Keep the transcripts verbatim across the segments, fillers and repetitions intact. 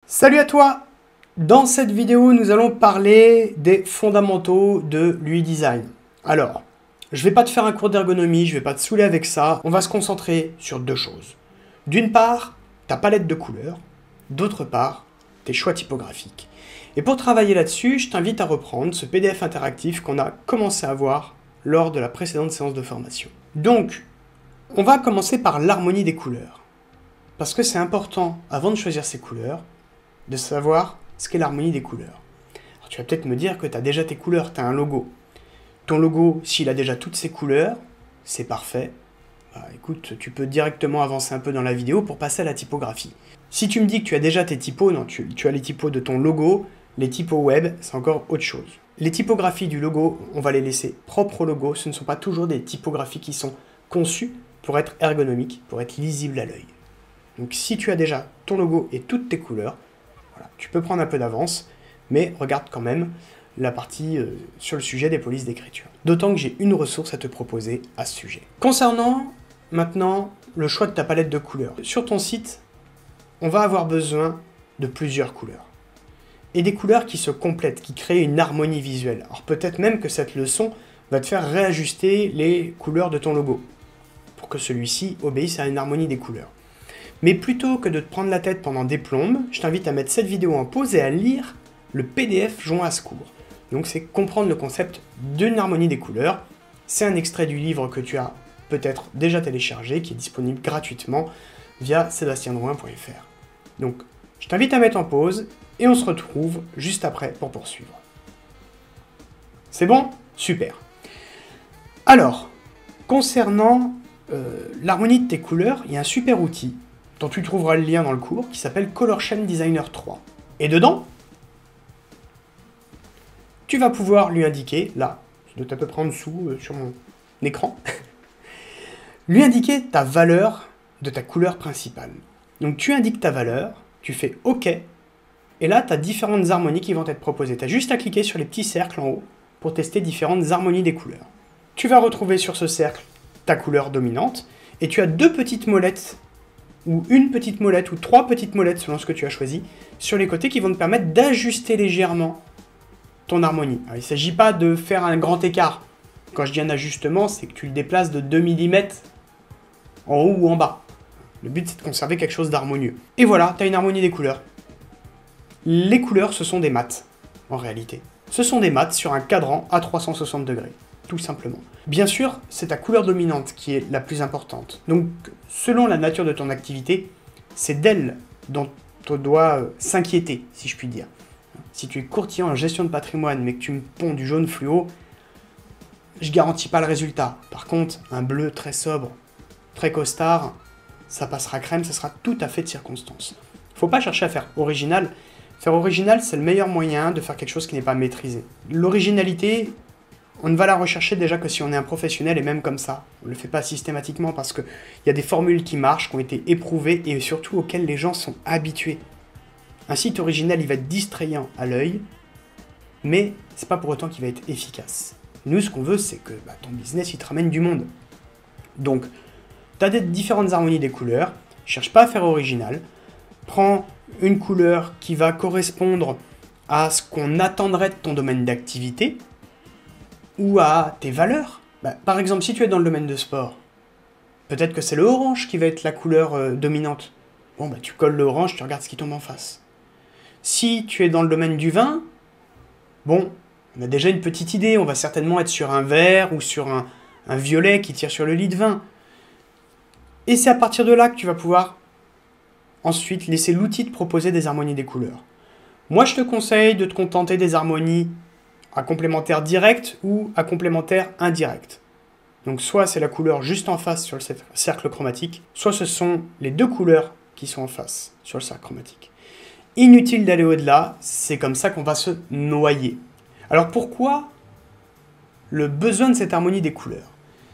Salut à toi! Dans cette vidéo, nous allons parler des fondamentaux de l'U I Design. Alors, je vais pas te faire un cours d'ergonomie, je vais pas te saouler avec ça, on va se concentrer sur deux choses. D'une part, ta palette de couleurs, d'autre part, tes choix typographiques. Et pour travailler là-dessus, je t'invite à reprendre ce P D F interactif qu'on a commencé à voir lors de la précédente séance de formation. Donc, on va commencer par l'harmonie des couleurs. Parce que c'est important, avant de choisir ces couleurs, de savoir ce qu'est l'harmonie des couleurs. Alors, tu vas peut-être me dire que tu as déjà tes couleurs, tu as un logo. Ton logo, s'il a déjà toutes ses couleurs, c'est parfait. Bah, écoute, tu peux directement avancer un peu dans la vidéo pour passer à la typographie. Si tu me dis que tu as déjà tes typos, non, tu, tu as les typos de ton logo, les typos web, c'est encore autre chose. Les typographies du logo, on va les laisser propres au logo, ce ne sont pas toujours des typographies qui sont conçues pour être ergonomiques, pour être lisibles à l'œil. Donc si tu as déjà ton logo et toutes tes couleurs, voilà, tu peux prendre un peu d'avance, mais regarde quand même la partie euh, sur le sujet des polices d'écriture. D'autant que j'ai une ressource à te proposer à ce sujet. Concernant maintenant le choix de ta palette de couleurs. Sur ton site, on va avoir besoin de plusieurs couleurs. Et des couleurs qui se complètent, qui créent une harmonie visuelle. Alors peut-être même que cette leçon va te faire réajuster les couleurs de ton logo, pour que celui-ci obéisse à une harmonie des couleurs. Mais plutôt que de te prendre la tête pendant des plombes, je t'invite à mettre cette vidéo en pause et à lire le P D F joint à ce cours. Donc c'est comprendre le concept d'une harmonie des couleurs. C'est un extrait du livre que tu as peut-être déjà téléchargé, qui est disponible gratuitement via sébastien drouin point F R. Donc je t'invite à mettre en pause et on se retrouve juste après pour poursuivre. C'est bon? Super. Alors, concernant euh, l'harmonie de tes couleurs, il y a un super outil dont tu trouveras le lien dans le cours, qui s'appelle Colorchain Designer trois. Et dedans, tu vas pouvoir lui indiquer, là, je dois être à peu près en dessous euh, sur mon écran, lui indiquer ta valeur de ta couleur principale. Donc tu indiques ta valeur, tu fais OK, et là tu as différentes harmonies qui vont être proposées. Tu as juste à cliquer sur les petits cercles en haut pour tester différentes harmonies des couleurs. Tu vas retrouver sur ce cercle ta couleur dominante, et tu as deux petites molettes ou une petite molette, ou trois petites molettes selon ce que tu as choisi, sur les côtés qui vont te permettre d'ajuster légèrement ton harmonie. Alors, il ne s'agit pas de faire un grand écart. Quand je dis un ajustement, c'est que tu le déplaces de deux millimètres en haut ou en bas. Le but, c'est de conserver quelque chose d'harmonieux. Et voilà, tu as une harmonie des couleurs. Les couleurs, ce sont des mats, en réalité. Ce sont des mats sur un cadran à trois cent soixante degrés. Tout simplement. Bien sûr, c'est ta couleur dominante qui est la plus importante. Donc, selon la nature de ton activité, c'est d'elle dont on doit s'inquiéter, si je puis dire. Si tu es courtier en gestion de patrimoine, mais que tu me ponds du jaune fluo, je garantis pas le résultat. Par contre, un bleu très sobre, très costard, ça passera crème, ça sera tout à fait de circonstance. Faut pas chercher à faire original. Faire original, c'est le meilleur moyen de faire quelque chose qui n'est pas maîtrisé. L'originalité, on ne va la rechercher déjà que si on est un professionnel, et même comme ça. On ne le fait pas systématiquement parce qu'il y a des formules qui marchent, qui ont été éprouvées et surtout auxquelles les gens sont habitués. Un site original, il va être distrayant à l'œil, mais c'est pas pour autant qu'il va être efficace. Nous, ce qu'on veut, c'est que bah, ton business, il te ramène du monde. Donc, tu as des différentes harmonies des couleurs, cherche pas à faire original, prends une couleur qui va correspondre à ce qu'on attendrait de ton domaine d'activité, ou à tes valeurs. Bah, par exemple, si tu es dans le domaine de sport, peut-être que c'est le orange qui va être la couleur euh, dominante. Bon, bah, tu colles le orange, tu regardes ce qui tombe en face. Si tu es dans le domaine du vin, bon, on a déjà une petite idée, on va certainement être sur un vert ou sur un, un violet qui tire sur le lit de vin. Et c'est à partir de là que tu vas pouvoir ensuite laisser l'outil te proposer des harmonies des couleurs. Moi, je te conseille de te contenter des harmonies à complémentaire direct ou à complémentaire indirect. Donc soit c'est la couleur juste en face sur le cercle chromatique, soit ce sont les deux couleurs qui sont en face sur le cercle chromatique. Inutile d'aller au-delà, c'est comme ça qu'on va se noyer. Alors pourquoi le besoin de cette harmonie des couleurs?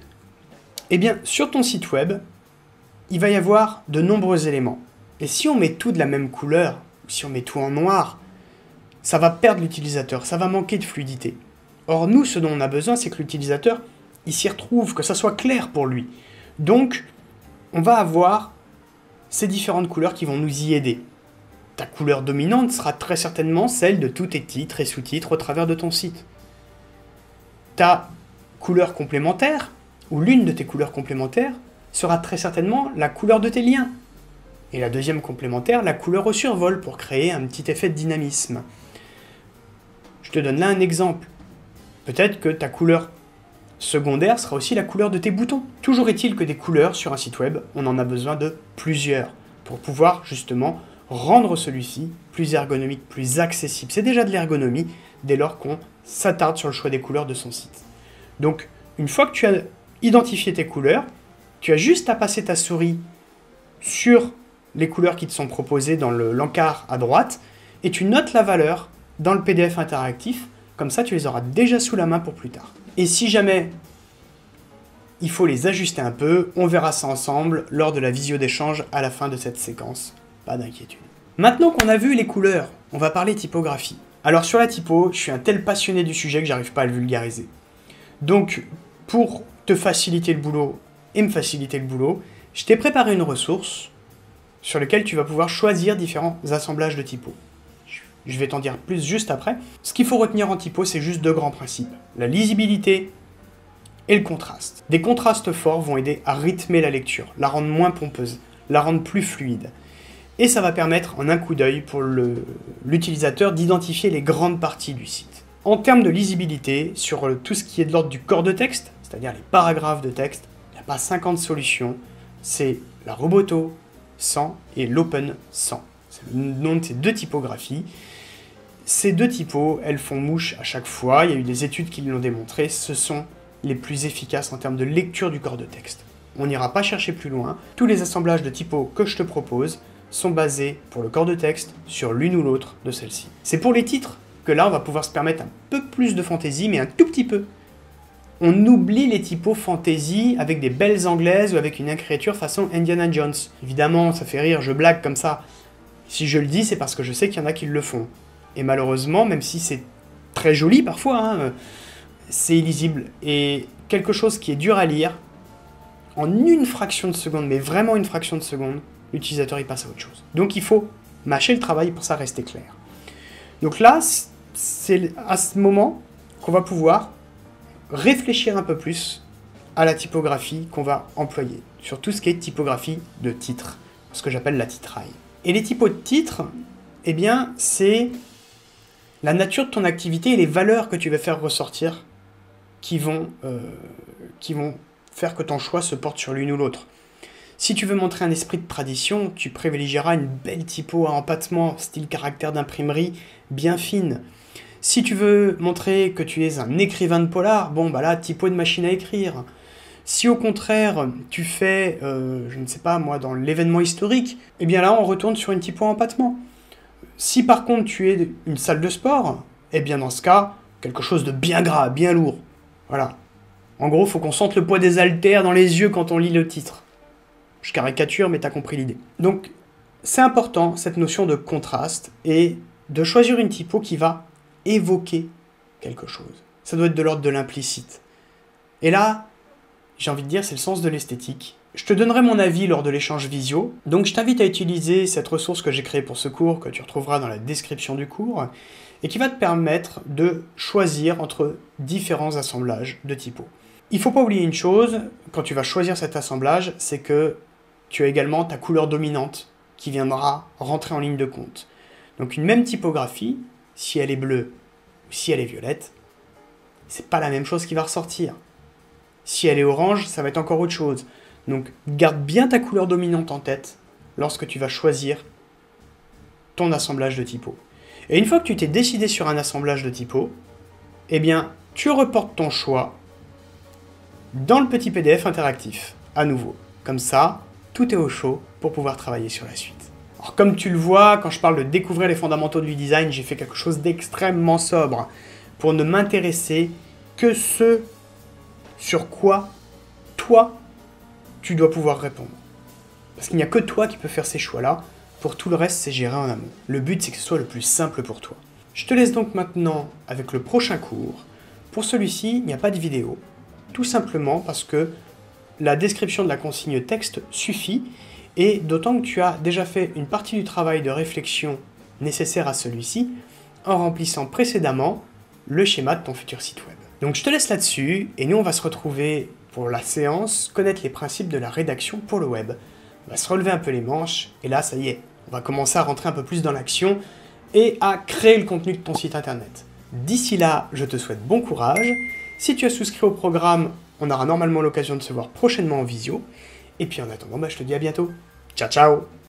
Eh bien, sur ton site web, il va y avoir de nombreux éléments. Et si on met tout de la même couleur, ou si on met tout en noir, ça va perdre l'utilisateur, ça va manquer de fluidité. Or, nous, ce dont on a besoin, c'est que l'utilisateur, il s'y retrouve, que ça soit clair pour lui. Donc, on va avoir ces différentes couleurs qui vont nous y aider. ta couleur dominante sera très certainement celle de tous tes titres et sous-titres au travers de ton site. Ta couleur complémentaire, ou l'une de tes couleurs complémentaires, sera très certainement la couleur de tes liens. Et la deuxième complémentaire, la couleur au survol, pour créer un petit effet de dynamisme. Je te donne là un exemple. Peut-être que ta couleur secondaire sera aussi la couleur de tes boutons. Toujours est-il que des couleurs sur un site web, on en a besoin de plusieurs, pour pouvoir justement rendre celui-ci plus ergonomique, plus accessible. C'est déjà de l'ergonomie dès lors qu'on s'attarde sur le choix des couleurs de son site. Donc, une fois que tu as identifié tes couleurs, tu as juste à passer ta souris sur les couleurs qui te sont proposées dans le l'encart à droite, et tu notes la valeur dans le P D F interactif, comme ça tu les auras déjà sous la main pour plus tard. Et si jamais il faut les ajuster un peu, on verra ça ensemble lors de la visio d'échange à la fin de cette séquence. Pas d'inquiétude. Maintenant qu'on a vu les couleurs, on va parler typographie. Alors sur la typo, je suis un tel passionné du sujet que j'arrive pas à le vulgariser. Donc, pour te faciliter le boulot et me faciliter le boulot, je t'ai préparé une ressource sur laquelle tu vas pouvoir choisir différents assemblages de typos. Je vais t'en dire plus juste après. Ce qu'il faut retenir en typo, c'est juste deux grands principes. La lisibilité et le contraste. Des contrastes forts vont aider à rythmer la lecture, la rendre moins pompeuse, la rendre plus fluide. Et ça va permettre en un coup d'œil pour l'utilisateur d'identifier les grandes parties du site. En termes de lisibilité, sur tout ce qui est de l'ordre du corps de texte, c'est-à-dire les paragraphes de texte, il n'y a pas cinquante solutions. C'est la Roboto cent et l'Open cent. C'est le nom de ces deux typographies. Ces deux typos, elles font mouche à chaque fois. Il y a eu des études qui l'ont démontré. Ce sont les plus efficaces en termes de lecture du corps de texte. On n'ira pas chercher plus loin. Tous les assemblages de typos que je te propose sont basés pour le corps de texte sur l'une ou l'autre de celles-ci. C'est pour les titres que là, on va pouvoir se permettre un peu plus de fantaisie, mais un tout petit peu. On oublie les typos fantasy avec des belles anglaises ou avec une écriture façon Indiana Jones. Évidemment, ça fait rire, je blague comme ça. Si je le dis, c'est parce que je sais qu'il y en a qui le font. Et malheureusement, même si c'est très joli parfois, hein, c'est illisible. Et quelque chose qui est dur à lire, en une fraction de seconde, mais vraiment une fraction de seconde, l'utilisateur il passe à autre chose. Donc il faut mâcher le travail pour ça rester clair. Donc là, c'est à ce moment qu'on va pouvoir réfléchir un peu plus à la typographie qu'on va employer, sur tout ce qui est typographie de titre, ce que j'appelle la titraille. Et les typos de titre, eh bien, c'est la nature de ton activité et les valeurs que tu veux faire ressortir qui vont, euh, qui vont faire que ton choix se porte sur l'une ou l'autre. Si tu veux montrer un esprit de tradition, tu privilégieras une belle typo à empattement, style caractère d'imprimerie, bien fine. Si tu veux montrer que tu es un écrivain de polar, bon bah là, typo de machine à écrire. Si au contraire, tu fais, euh, je ne sais pas moi, dans l'événement historique, eh bien là, on retourne sur une typo à empattement. Si par contre tu es une salle de sport, eh bien dans ce cas, quelque chose de bien gras, bien lourd. Voilà. En gros, il faut qu'on sente le poids des haltères dans les yeux quand on lit le titre. Je caricature, mais tu as compris l'idée. Donc, c'est important, cette notion de contraste, et de choisir une typo qui va évoquer quelque chose. Ça doit être de l'ordre de l'implicite. Et là, j'ai envie de dire, c'est le sens de l'esthétique. Je te donnerai mon avis lors de l'échange visio, donc je t'invite à utiliser cette ressource que j'ai créée pour ce cours, que tu retrouveras dans la description du cours, et qui va te permettre de choisir entre différents assemblages de typos. Il ne faut pas oublier une chose, quand tu vas choisir cet assemblage, c'est que tu as également ta couleur dominante qui viendra rentrer en ligne de compte. Donc une même typographie, si elle est bleue ou si elle est violette, c'est pas la même chose qui va ressortir. Si elle est orange, ça va être encore autre chose. Donc garde bien ta couleur dominante en tête lorsque tu vas choisir ton assemblage de typos. Et une fois que tu t'es décidé sur un assemblage de typos, eh bien tu reportes ton choix dans le petit P D F interactif, à nouveau. Comme ça, tout est au chaud pour pouvoir travailler sur la suite. Alors comme tu le vois, quand je parle de découvrir les fondamentaux du design, j'ai fait quelque chose d'extrêmement sobre pour ne m'intéresser que ce sur quoi toi, tu dois pouvoir répondre. Parce qu'il n'y a que toi qui peux faire ces choix-là. Pour tout le reste, c'est géré en amont. Le but, c'est que ce soit le plus simple pour toi. Je te laisse donc maintenant avec le prochain cours. Pour celui-ci, il n'y a pas de vidéo. Tout simplement parce que la description de la consigne texte suffit et d'autant que tu as déjà fait une partie du travail de réflexion nécessaire à celui-ci en remplissant précédemment le schéma de ton futur site web. Donc je te laisse là-dessus, et nous on va se retrouver pour la séance, connaître les principes de la rédaction pour le web. On va se relever un peu les manches, et là ça y est, on va commencer à rentrer un peu plus dans l'action et à créer le contenu de ton site internet. D'ici là, je te souhaite bon courage. Si tu as souscrit au programme, on aura normalement l'occasion de se voir prochainement en visio. Et puis en attendant, bah, je te dis à bientôt. Ciao ciao!